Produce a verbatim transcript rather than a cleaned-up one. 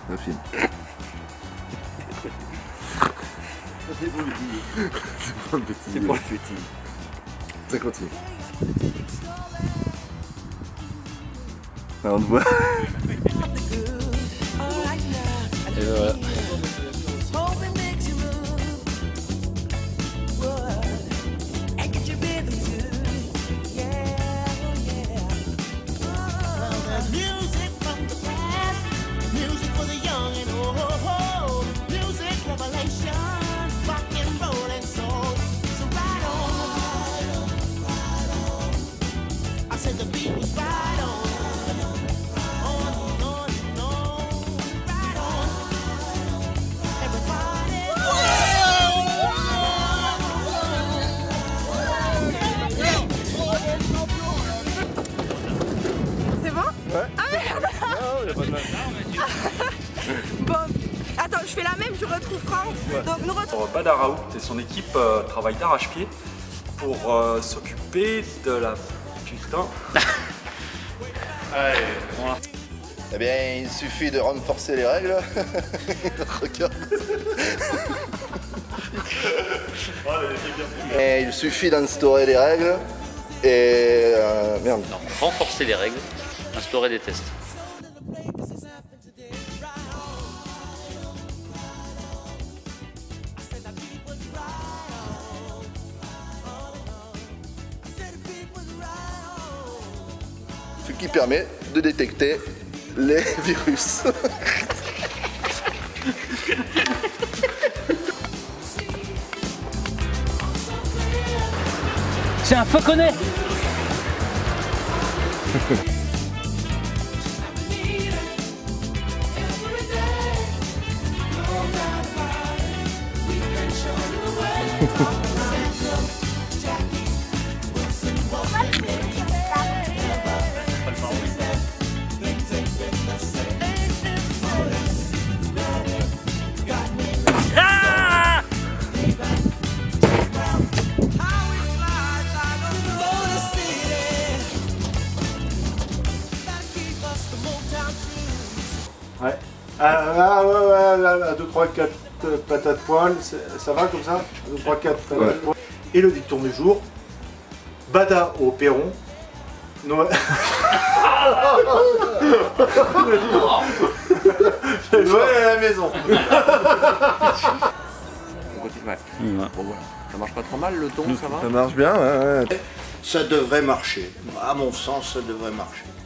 Le film. C'est pour le petit. C'est pour le petit. C'est pour le petit. Ça continue. Là, on te voit. Et voilà. Bon, attends, je fais la même, je retrouve Franck. Ouais. Donc nous retrouvons. Badar Raoult et son équipe euh, travaillent d'arrache-pied pour euh, s'occuper de la putain. Allez, voilà. Eh bien, il suffit de renforcer les règles. Regarde. Et il suffit d'instaurer les règles et euh, merde. Non, renforcer les règles, instaurer des tests. Ce qui permet de détecter les virus. C'est un fauconnet. Ouais. Ah, ah ouais, ouais, là, là, deux, trois, quatre euh, patates poêles, ça va comme ça deux, trois, quatre patates ouais. poêles. Et le dicton du jour, Bada au perron, Noël... Noël à la maison. On continue, ouais. Mmh. Bon voilà, ça marche pas trop mal le ton, ça va? Ça marche bien, ouais, ouais. Ça devrait marcher. À mon sens, ça devrait marcher.